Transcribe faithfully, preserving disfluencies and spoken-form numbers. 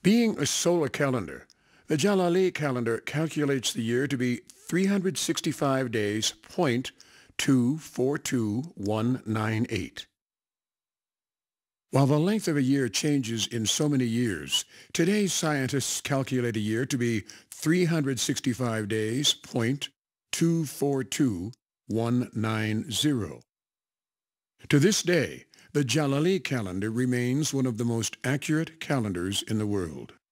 Being a solar calendar, the Jalali calendar calculates the year to be three hundred sixty-five days, point two four two one nine eight. While the length of a year changes in so many years, today's scientists calculate a year to be three hundred sixty-five days, point two four two one nine zero. To this day, the Jalali calendar remains one of the most accurate calendars in the world.